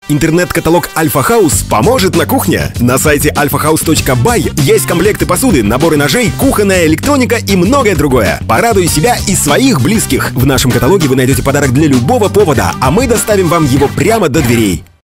Интернет-каталог Альфа Хаус поможет на кухне. На сайте alphahouse.by есть комплекты посуды, наборы ножей, кухонная электроника и многое другое. Порадуй себя и своих близких. В нашем каталоге вы найдете подарок для любого повода, а мы доставим вам его прямо до дверей.